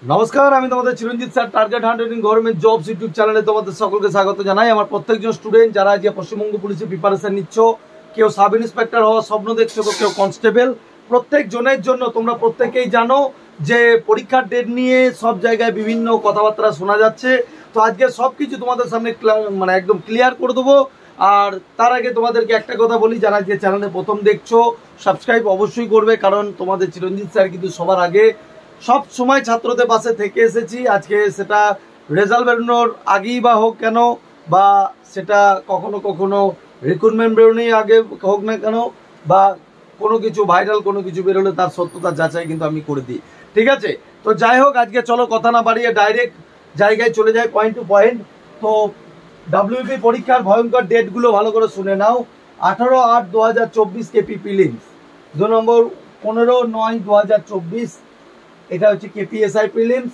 নমস্কার, আমি তোমাদের Chiranjit sir. Target hundreding government jobs YouTube চ্যানেলে তোমাদের সকলকে স্বাগত জানাই। আমার প্রত্যেকজন স্টুডেন্ট যারা আজকে পশ্চিমবঙ্গ পুলিশে প্রিপারেশন নিচ্ছ, কেউ সাব ইন্সপেক্টর হওয়ার স্বপ্ন দেখছো, কেউ কনস্টেবল, প্রত্যেক জনের জন্য তোমরা প্রত্যেকেই জানো যে পরীক্ষার ডেট নিয়ে সব জায়গায় বিভিন্ন কথাবার্তা শোনা যাচ্ছে। তো আজকে সব কিছু তোমাদের সামনে একদম ক্লিয়ার করে দেবো। আর তার আগে তোমাদেরকে একটা কথা বলি, যারা যে চ্যানেলে প্রথম দেখছো সাবস্ক্রাইব অবশ্যই করবে, কারণ তোমাদের চিরঞ্জিত স্যার কিন্তু সবার আগে সব সময় ছাত্রদের পাশে থেকে এসেছি। আজকে সেটা রেজাল্ট বেরোনোর আগেই বা হোক কেন, বা সেটা কখনো কখনো রিক্রুটমেন্ট বেরোনোর আগে হোক না কেন, বা কোনো কিছু ভাইরাল কোনো কিছু বেরোলে তার সত্যতা যাচাই কিন্তু আমি করে দিই। ঠিক আছে, তো যাই হোক, আজকে চলো কথা না বাড়িয়ে ডাইরেক্ট জায়গায় চলে যাই, পয়েন্ট টু পয়েন্ট। তো ডাব্লিউপি পরীক্ষার ভয়ঙ্কর ডেটগুলো ভালো করে শুনে নাও। 18/8/2024 কেপি প্রিলিমস, 2 নম্বর 15/9/2024 এটা হচ্ছে কেপিএসআই প্রিলিমস,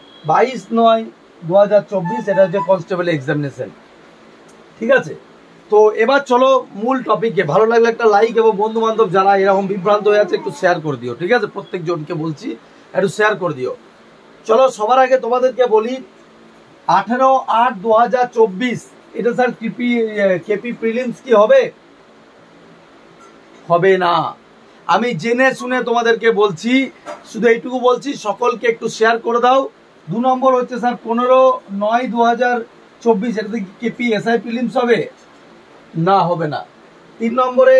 22/9/2024 এটা হচ্ছে কনস্টেবল এক্সামিনেশন। ঠিক আছে, তো এবার চলো মূল টপিকে। ভালো লাগলে একটা লাইক, এবং বন্ধু বান্ধব যারা এরকম বিভ্রান্ত হয়ে আছে একটু শেয়ার করে দিও। ঠিক আছে, প্রত্যেকজনকে বলছি একটু শেয়ার করে দিও। চলো সবার আগে তোমাদেরকে বলি, 18/8/2024 এটা স্যার কেপি প্রিলিমস কি হবে? হবে না। আমি জেনে শুনে তোমাদেরকে বলছি, শুধু এইটুকু বলছি, সকলকে একটু শেয়ার করে দাও। 2 নম্বর হচ্ছে স্যার 15/9/2024 এটা কেপি এসআই প্রিলিমস হবে না, হবে না। 3 নম্বরে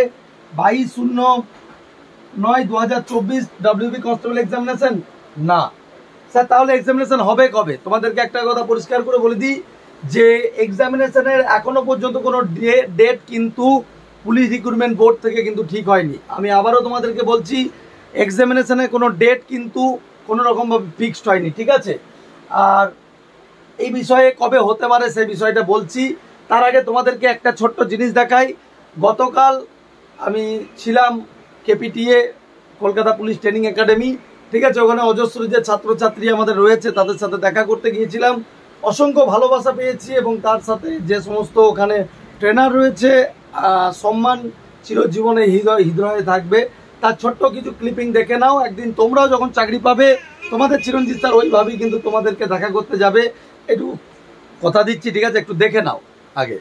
22/09/2024 ডাব্লিউবি কনস্টেবল এক্সামিনেশন না। স্যার তাহলে এক্সামিনেশন হবে কবে? তোমাদেরকে একটা কথা পরিষ্কার করে বলে দিই যে এক্সামিনেশনের এখনো পর্যন্ত কোনো ডেট কিন্তু পুলিশ রিক্রুটমেন্ট বোর্ড থেকে কিন্তু ঠিক হয়নি। আমি আবারও তোমাদেরকে বলছি, এক্সামিনেশনের কোনো ডেট কিন্তু কোনো রকমভাবে ফিক্সড হয়নি। ঠিক আছে, আর এই বিষয়ে কবে হতে পারে সেই বিষয়টা বলছি। তার আগে তোমাদেরকে একটা ছোট্ট জিনিস দেখাই। গতকাল আমি ছিলাম KPTA, Kolkata police training academy. ঠিক আছে, ওখানে অজস্র যে ছাত্রছাত্রী আমাদের রয়েছে তাদের সাথে দেখা করতে গিয়েছিলাম। অসংখ্য ভালোবাসা পেয়েছি, এবং তার সাথে যে সমস্ত ওখানে ট্রেনার রয়েছে, সম্মান চিরজীবনে হৃদয়ে থাকবে। তার ছোট্ট কিছু ক্লিপিং দেখে নাও। একদিন তোমরাও যখন চাকরি পাবে, তোমাদের চিরঞ্জিত স্যার ওইভাবেই কিন্তু তোমাদেরকে দেখা করতে যাবে, একটু কথা দিচ্ছি। ঠিক আছে, একটু দেখে নাও আগে।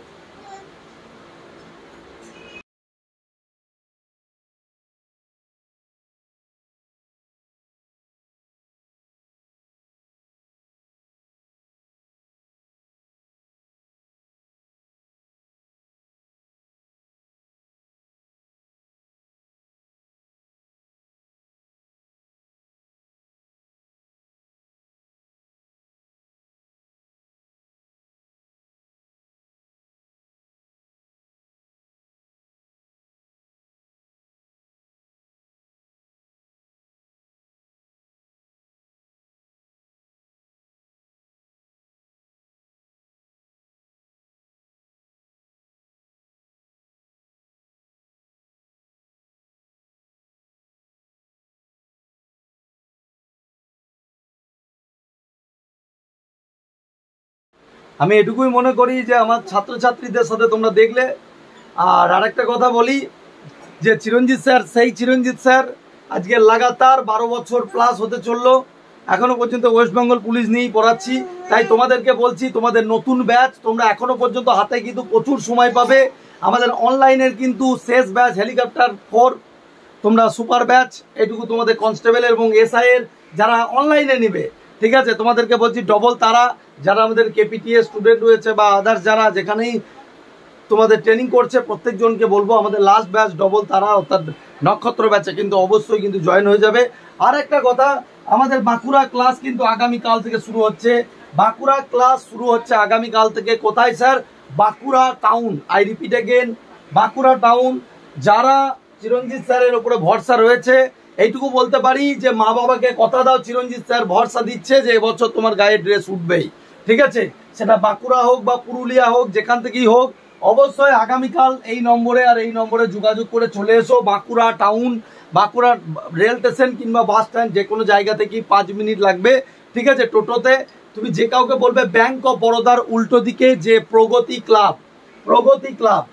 আমি এটুকুই মনে করি যে আমার ছাত্রছাত্রীদের সাথে তোমরা দেখলে। আর আরেকটা কথা বলি যে চিরঞ্জিত স্যার সেই চিরঞ্জিত স্যার আজকে লাগাতার 12 বছর প্লাস হতে চললো, এখনো পর্যন্ত ওয়েস্ট বেঙ্গল পুলিশ নিয়েই পড়াচ্ছি। তাই তোমাদেরকে বলছি, তোমাদের নতুন ব্যাচ তোমরা এখনো পর্যন্ত হাতে কিন্তু প্রচুর সময় পাবে। আমাদের অনলাইনের কিন্তু শেষ ব্যাচ হেলিকপ্টার 4, তোমরা সুপার ব্যাচ, এটুকু তোমাদের কনস্টেবল এবং এসআই এর যারা অনলাইনে নিবে। ঠিক আছে, তোমাদেরকে বলছি ডবল তারা যারা আমাদের কেপিটিএ স্টুডেন্ট রয়েছে বা আদার্স যারা যেখানেই তোমাদের ট্রেনিং করছে, প্রত্যেকজনকে বলবো আমাদের লাস্ট ব্যাচ ডবল তারা অর্থাৎ নক্ষত্র ব্যাচে কিন্তু অবশ্যই কিন্তু জয়েন হয়ে যাবে। আর একটা কথা, আমাদের বাঁকুড়া ক্লাস কিন্তু আগামীকাল থেকে শুরু হচ্ছে। বাঁকুড়া ক্লাস শুরু হচ্ছে আগামীকাল থেকে। কোথায় sir? Bankura town. I repeat again, Bankura town. যারা চিরঞ্জিত স্যারের উপরে ভরসা রয়েছে, এইটুকু বলতে পারি যে মা বাবাকে কথা দাও, চিরঞ্জিত স্যার ভরসা দিচ্ছে যে এবছর তোমার গায়ে ড্রেস উঠবেই। ঠিক আছে, সেটা বাঁকুড়া হোক বা পুরুলিয়া হোক, যেখান থেকেই হোক, অবশ্যই আগামীকাল এই নম্বরে আর এই নম্বরে যোগাযোগ করে চলে এসো। Bankura town, Bankura rail station কিংবা বাস স্ট্যান্ড, যে কোনো জায়গা থেকেই 5 মিনিট লাগবে। ঠিক আছে, টোটোতে তুমি যে কাউকে বলবে ব্যাংক অফ বরোদার উল্টো দিকে যে প্রগতি ক্লাব, প্রগতি ক্লাব।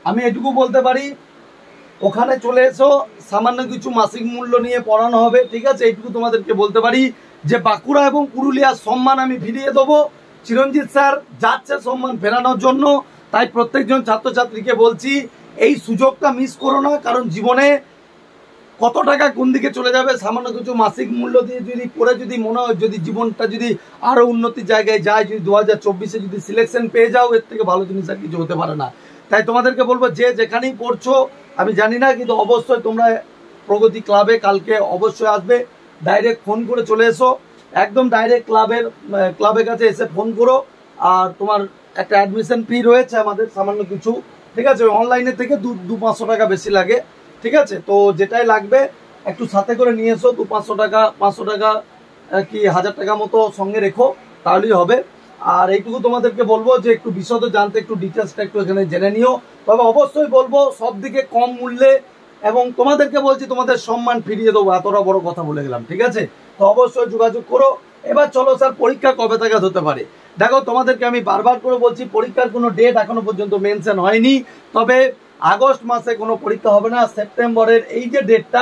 আমি এটুকু বলতে পারি, ওখানে চলে এসো, সামান্য কিছু মাসিক মূল্য নিয়ে পড়ানো হবে, ঠিক আছে? এইটুকু তোমাদেরকে বলতে পারি যে বাঁকুড়া এবং পুরুলিয়ার সম্মান আমি ফিরিয়ে দেবো। চিরঞ্জিত স্যার যাচ্ছে সম্মান ফেরানোর জন্য, তাই প্রত্যেকজন ছাত্রছাত্রীকে বলছি এই সুযোগটা মিস করো না, কারণ জীবনে কত টাকা কোন দিকে চলে যাবে সামান্য কিছু মাসিক মূল্য দিয়ে যদি করে যদি মনে হয় যদি জীবনটা যদি আরো উন্নতির জায়গায় যায়, যদি 2024-এ যদি সিলেকশন পেয়ে যাও, এর থেকে ভালো জিনিস আর কিছু হতে পারে না। তাই তোমাদেরকে বলবো যে যেখানেই পড়ছো আমি জানি না, কিন্তু অবশ্যই তোমরা প্রগতি ক্লাবে কালকে অবশ্যই আসবে, ডাইরেক্ট ফোন করে চলে এসো, একদম ডাইরেক্ট ক্লাবের কাছে এসে ফোন করো। আর তোমার একটা অ্যাডমিশন ফি রয়েছে আমাদের সামান্য কিছু, ঠিক আছে? অনলাইনের থেকে 200-500 টাকা বেশি লাগে, ঠিক আছে? তো যেটাই লাগবে একটু সাথে করে নিয়ে এসো, 200-500 টাকা, 500 টাকা কি 1000 টাকা মতো সঙ্গে রেখো, তাহলেই হবে। আর এইটুকু তোমাদেরকে বলবো যে একটু বিশদ জানতে একটু ডিটেলসটা একটু এখানে জেনে নিও, তবে অবশ্যই বলবো সব দিকে কম মূল্যে, এবং তোমাদেরকে বলছি তোমাদের সম্মান ফিরিয়ে দেবো, এতটা বড় কথা বলে গেলাম, ঠিক আছে? তো অবশ্যই যোগাযোগ করো। এবার চলো স্যার, পরীক্ষা কবে থেকে হতে পারে? দেখো তোমাদেরকে আমি বারবার করে বলছি পরীক্ষার কোনো ডেট এখনো পর্যন্ত মেনশন হয়নি, তবে আগস্ট মাসে কোনো পরীক্ষা হবে না। সেপ্টেম্বরের এই যে ডেটটা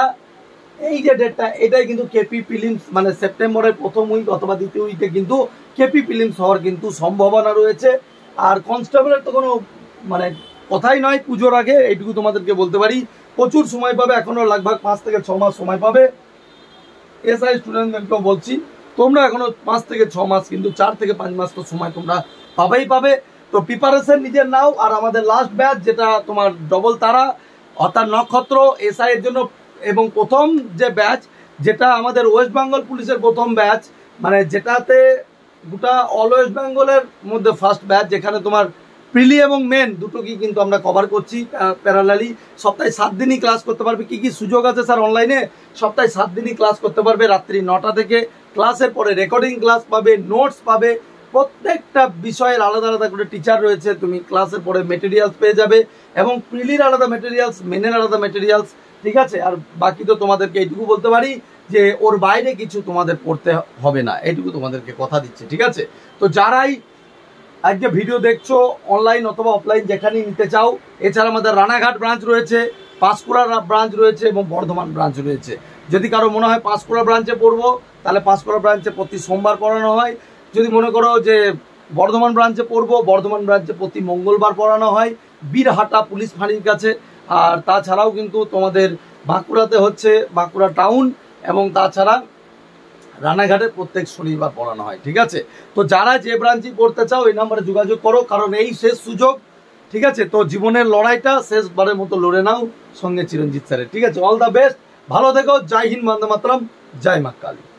এটাই কিন্তু কেপি প্রিলিমস, মানে সেপ্টেম্বরের প্রথম উইক অথবা দ্বিতীয় উইকে কিন্তু কেপি প্রিলিমস হওয়ার কিন্তু সম্ভাবনা রয়েছে। আর কনস্টেবলের তো কোনো মানে কথাই নয়, পুজোর আগে, এইটুকু তোমাদেরকে বলতে পারি। প্রচুর সময় পাবে, এখনো লাগভাগ 5 থেকে 6 মাস সময় পাবে। এসআই স্টুডেন্টদেরকেও বলছি তোমরা এখনো 5 থেকে 6 মাস, কিন্তু 4 থেকে 5 মাস তো সময় তোমরা পাবে। তো প্রিপারেশন নিজের নাও। আর আমাদের লাস্ট ব্যাচ যেটা তোমার ডবল তারা অর্থাৎ নক্ষত্র এসআই এর জন্য, এবং প্রথম যে ব্যাচ যেটা আমাদের ওয়েস্ট বেঙ্গল পুলিশের প্রথম ব্যাচ, মানে যেটাতে গোটা অল ওয়েস্ট বেঙ্গলের মধ্যে ফার্স্ট ব্যাচ, যেখানে তোমার প্রিলি এবং মেন দুটোকেই কিন্তু আমরা কভার করছি প্যারালালি। সপ্তাহে 7 দিনই ক্লাস করতে পারবে। কি কি সুযোগ আছে স্যার অনলাইনে? সপ্তাহে 7 দিনই ক্লাস করতে পারবে, রাত্রি 9টা থেকে। ক্লাসের পরে রেকর্ডিং ক্লাস পাবে, নোটস পাবে, প্রত্যেকটা বিষয়ের আলাদা আলাদা করে টিচার রয়েছে। তুমি ক্লাসের পরে মেটেরিয়ালস পেয়ে যাবে, এবং প্রিলির আলাদা মেটেরিয়ালস, মেনের আলাদা মেটেরিয়ালস, ঠিক আছে? আর বাকি তো তোমাদেরকে এইটুকু বলতে পারি যে ওর বাইরে কিছু তোমাদের পড়তে হবে না, এইটুকু তোমাদেরকে কথা দিচ্ছি, ঠিক আছে? তো যারাই আজকে ভিডিও দেখছো অনলাইন অথবা অফলাইন যেখানেই নিতে চাও, এছাড়া আমাদের রানাঘাট ব্রাঞ্চ রয়েছে, পাঁশকুড়া ব্রাঞ্চ রয়েছে এবং বর্ধমান ব্রাঞ্চ রয়েছে। যদি কারো মনে হয় পাঁশকুড়া ব্রাঞ্চে পড়বো, তাহলে পাঁশকুড়া ব্রাঞ্চে প্রতি সোমবার পড়ানো হয়। যদি মনে করো যে বর্ধমান ব্রাঞ্চে পড়বো, বর্ধমান ব্রাঞ্চে প্রতি মঙ্গলবার পড়ানো হয়, বীরহাটা পুলিশ ফাঁড়ির কাছে। আর তাছাড়াও কিন্তু তোমাদের বাঁকুড়াতে হচ্ছে বাঁকুড়া টাউন, এবং তাছাড়া রানাঘাটে প্রত্যেক শনিবার পড়ানো হয়, ঠিক আছে? তো যারা যে ব্রাঞ্চই পড়তে চাও এই নাম্বারে যোগাযোগ করো, কারণ এই শেষ সুযোগ, ঠিক আছে? তো জীবনের লড়াইটা শেষবারের মতো লড়ে নাও সঙ্গে চিরঞ্জিত স্যারের, ঠিক আছে? অল দ্য বেস্ট, ভালো থেকো। জয় হিন্দ, বন্দে মাতরম, জয় মা কালী।